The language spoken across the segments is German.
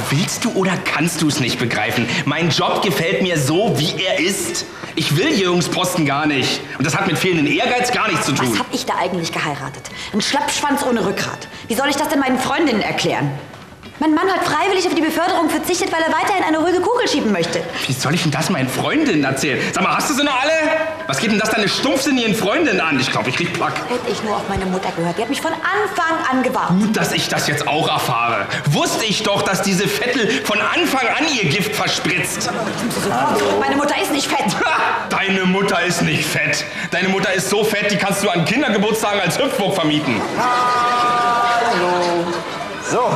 Willst du oder kannst du es nicht begreifen? Mein Job gefällt mir so, wie er ist. Ich will Jüngungsposten gar nicht. Und das hat mit fehlendem Ehrgeiz gar nichts zu tun. Was hab ich da eigentlich geheiratet? Ein Schlappschwanz ohne Rückgrat. Wie soll ich das denn meinen Freundinnen erklären? Mein Mann hat freiwillig auf die Beförderung verzichtet, weil er weiterhin eine ruhige Kugel schieben möchte. Wie soll ich denn das meinen Freundinnen erzählen? Sag mal, hast du sie noch alle? Was geht denn das deine stumpfsinnigen Freundinnen an? Ich glaube, ich krieg Plack. Hätte ich nur auf meine Mutter gehört. Die hat mich von Anfang an gewarnt. Gut, dass ich das jetzt auch erfahre. Wusste ich doch, dass diese Vettel von Anfang an ihr Gift verspritzt. Meine Mutter ist nicht fett. Ha! Deine Mutter ist nicht fett. Deine Mutter ist so fett, die kannst du an Kindergeburtstagen als Hüpfburg vermieten. Hallo. So.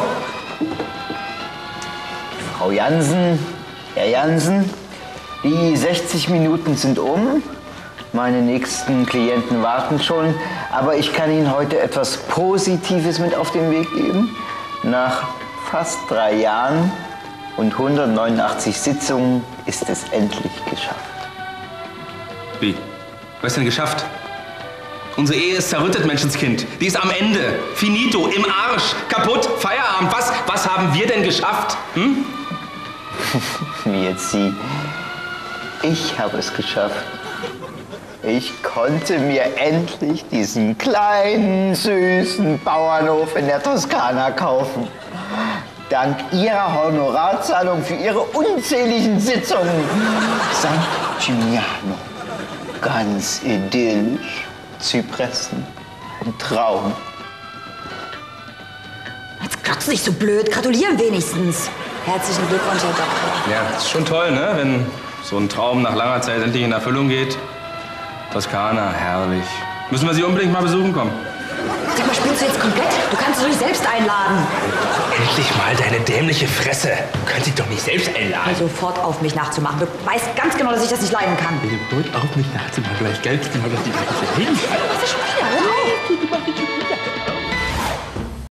Frau Jansen, Herr Jansen, die 60 Minuten sind um. Meine nächsten Klienten warten schon. Aber ich kann Ihnen heute etwas Positives mit auf den Weg geben. Nach fast 3 Jahren und 189 Sitzungen ist es endlich geschafft. Wie? Was denn geschafft? Unsere Ehe ist zerrüttet, Menschenskind. Die ist am Ende. Finito, im Arsch, kaputt, Feierabend. Was haben wir denn geschafft? Hm? Wie jetzt Sie. Ich habe es geschafft. Ich konnte mir endlich diesen kleinen, süßen Bauernhof in der Toskana kaufen. Dank Ihrer Honorarzahlung für Ihre unzähligen Sitzungen. St. Gimignano. Ganz idyllisch. Zypressen. Ein Traum. Jetzt glotz nicht so blöd. Gratulieren wenigstens. Herzlichen Glückwunsch, Herr Doktor. Ja, ist schon toll, ne? Wenn so ein Traum nach langer Zeit endlich in Erfüllung geht. Toskana, herrlich. Müssen wir Sie unbedingt mal besuchen kommen. Sag mal, spielst du jetzt komplett? Du kannst sie doch nicht selbst einladen. Endlich mal deine dämliche Fresse. Du kannst dich doch nicht selbst einladen. Hör sofort auf, mich nachzumachen. Du weißt ganz genau, dass ich das nicht leiden kann. Drück auf mich nachzumachen. Vielleicht Geld, genau, dass die ganze Ding. Was ist schon wieder?